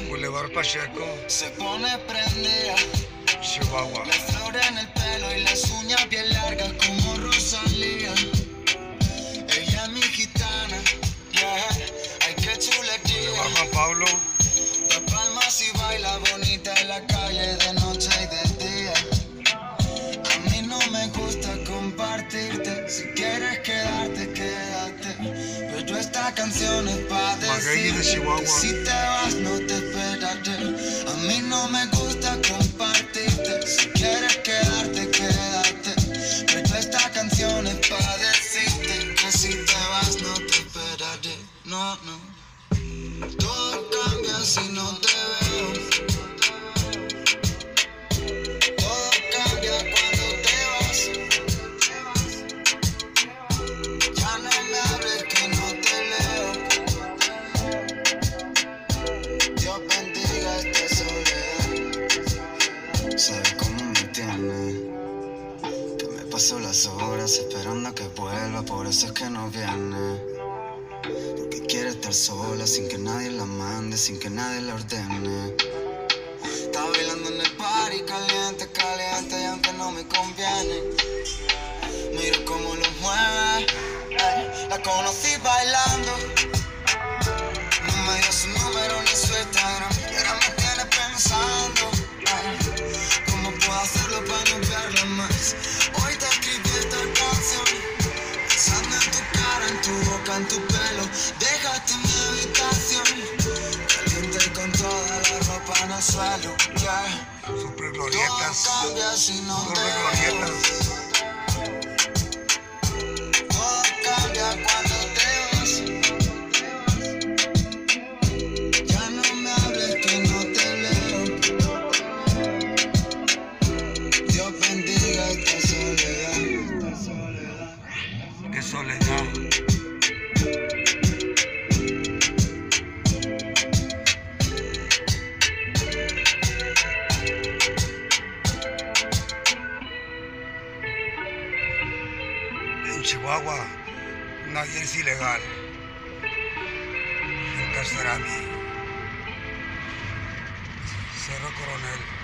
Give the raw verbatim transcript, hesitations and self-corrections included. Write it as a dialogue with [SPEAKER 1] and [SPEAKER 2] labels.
[SPEAKER 1] Boulevard Pacheco,
[SPEAKER 2] se pone prendida.
[SPEAKER 1] Chihuahua.
[SPEAKER 2] La flor en el pelo y las uñas bien largas como Rosalía. Ella es mi gitana, yeah. Ay, qué chulería.
[SPEAKER 1] Boulevard Juan Pablo,
[SPEAKER 2] Da palmas y baila bonita en la calle de noche y de día. A mí no me gusta compartirte. Si quieres quedarte, quédate. Pero esta canción es pa'
[SPEAKER 1] Maguey de
[SPEAKER 2] decirte
[SPEAKER 1] Chihuahua.
[SPEAKER 2] que si te vas no te esperaré. A mí no me gusta compartirte. Si quieres quedarte, quédate. Pero esta canción es pa' decirte que si te vas no te esperaré. No, no. Todo cambia si no te veo. Todo cambia cuando te vas. Ya no me hables que no te leo. Dios bendiga esta soledad. ¿Sabes cómo me tiene? Que me paso las horas esperando a que vuelva. Por eso es que no viene. Porque quiere estar sola sin que nadie la mande, sin que nadie la ordene. Está bailando en el party caliente, caliente y aunque no me conviene. Mira cómo lo mueve, ey. La conocí bailando. No me dio su número ni su Instagram y ahora me tiene pensando, ey, cómo puedo hacerlo para no verla más. Hoy te escribí esta canción pensando en tu cara, en tu boca, en tu pelo. Déjate en mi habitación caliente y con toda la ropa en el suelo, yeah.
[SPEAKER 1] Super Glorietas,
[SPEAKER 2] Todo cambia si no te
[SPEAKER 1] Super
[SPEAKER 2] veo.
[SPEAKER 1] Glorietas.
[SPEAKER 2] Todo cambia cuando te vas. Ya no me hables que no te leo. Dios bendiga esta soledad.
[SPEAKER 1] Qué soledad. En Chihuahua nadie es ilegal. En Casterami, Cerro Coronel.